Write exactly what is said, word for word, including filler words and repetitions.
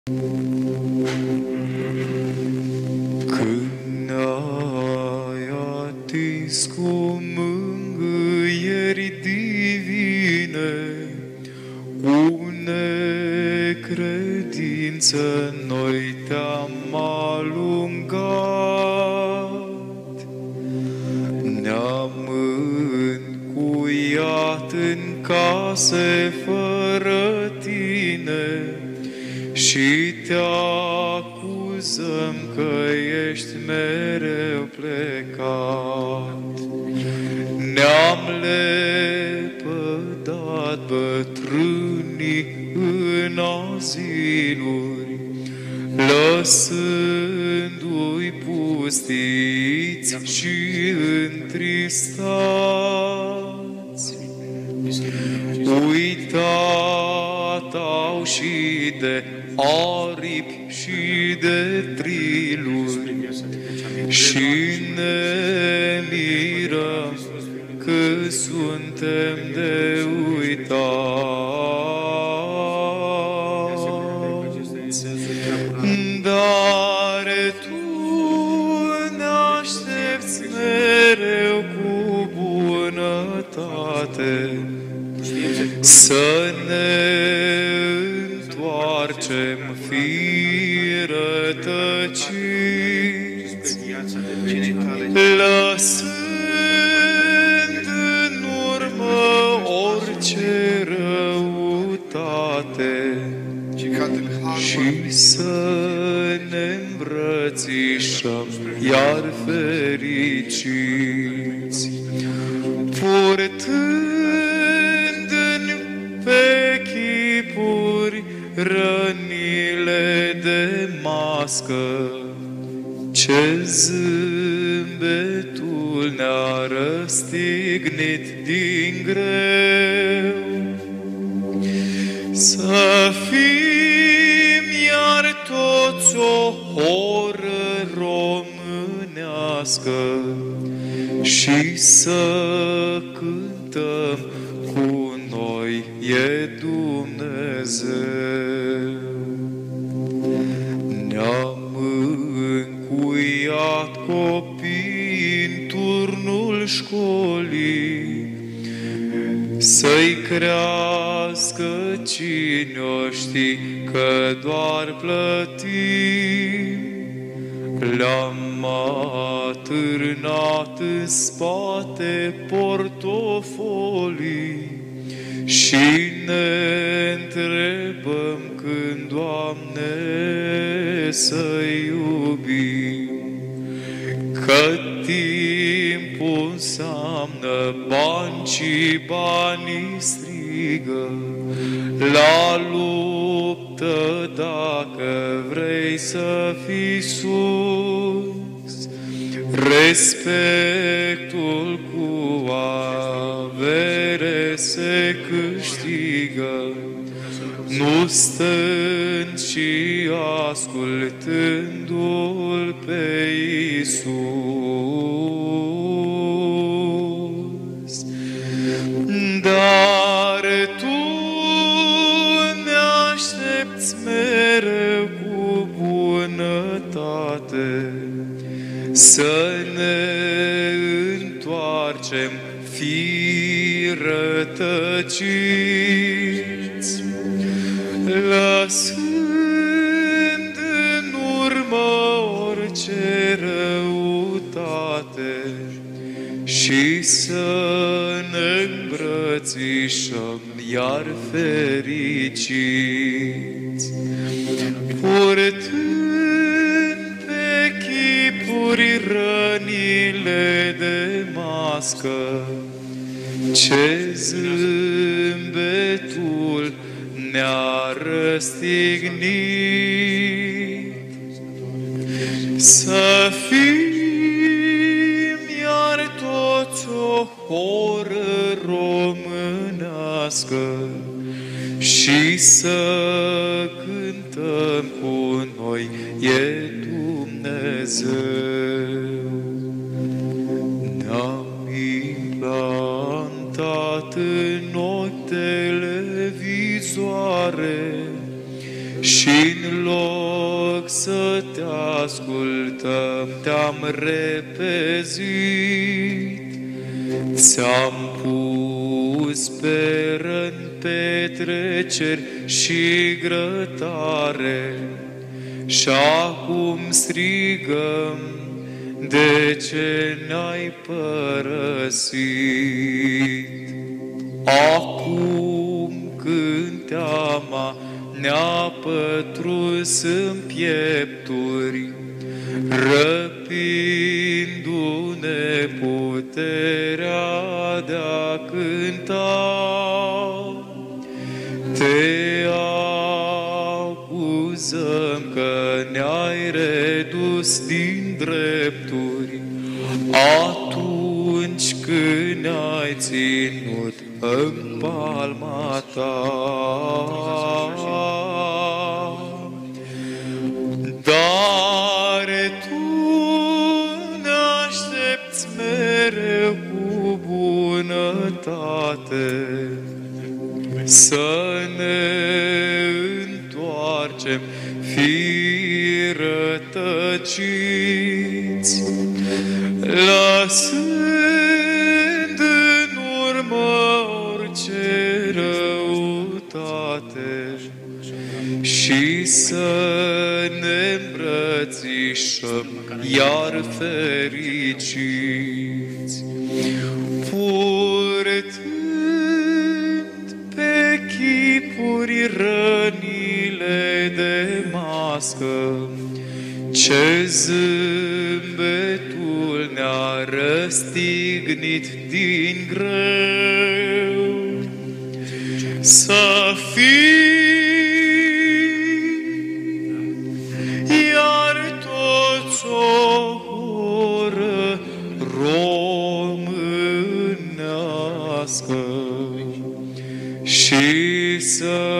Când ai atins cu mângâieri divine, cu necredință noi te-am alungat. Ne-am încuiat în case fără tine și te acuzăm că ești mereu plecat. Ne-am lepădat bătrânii în aziluri, lăsându-i pustiți și întristați. Uitat au și de aripi și de triluri și ne mirăm că suntem de uitați. Dar tu ne aștepți mereu cu bunătate, să ne întoarcem fii rătăciți, lăsând în urmă orice răutate și să ne îmbrățișăm iar fericiți, purtând pe chipuri rănile de mască, ce zâmbetul ne-a răstignit din greu. Să fim iar toți o horă românească și să cântăm cu noi e Dumnezeu. Ne-am încuiat copii în turnul școlii, să-i crească cine o știi că doar plătim. Le-am atârnat în spate portofolii și ne întrebăm când, Doamne, să-i iubim. Că timpul înseamnă bani și banii strigă la luptă dacă vrei să fii sus. Respectul cu avere se câștigă, nu stând și ascultându-L pe Iisus. Dar tu ne aștepți mereu cu bunătate, să ne întoarcem fii rătăciți, lăsând în urmă orice răutate și să ne îmbrățișăm iar fericiți, purtând pe chipuri rănile de mască, ce zâmbetul ne-a răstignit. Să fim iar toți o horă românească și să cântăm cu noi e Dumnezeu. Ne-am implantat în ochi televizoare și și-n loc să te ascultăm, te-am repezit. Ți-am pus pe rând petreceri și grătare, și acum strigăm, de ce ne-ai părăsit? Acum când teama ne-a pătrus în piepturi, răpindu-ne puterea de-a cânta, te acuzăm că ne-ai redus din drepturi atunci când ne-ai ținut în palma ta. Dar tu ne aștepți mereu cu bunătate, să ne întoarcem fii rătăciți, lăsând în urmă orice răutate și să ne îmbrățișăm iar fericiți, purtând pe chipuri rănile de mască, ce zâmbetul ne-a răstignit din greu. Să fii iar toți o oră românească și să